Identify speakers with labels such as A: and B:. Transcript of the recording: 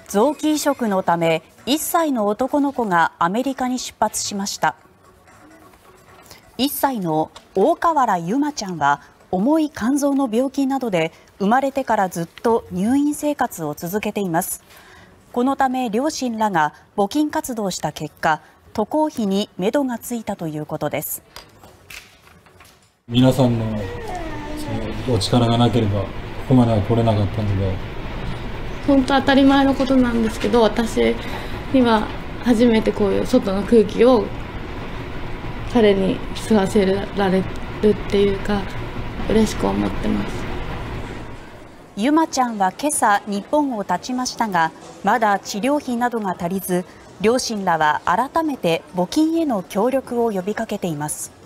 A: 臓器移植のため1歳の男の子がアメリカに出発しました。1歳の大河原ゆまちゃんは重い肝臓の病気などで生まれてからずっと入院生活を続けています。このため両親らが募金活動した結果、渡航費に目処がついたということです。
B: 皆さんのお力がなければここまでは来れなかったので、
C: 本当当たり前のことなんですけど、私には初めてこういう外の空気を彼に吸わせられるっていうか、嬉しく思ってます。
A: ゆまちゃんは今朝日本を発ちましたが、まだ治療費などが足りず、両親らは改めて募金への協力を呼びかけています。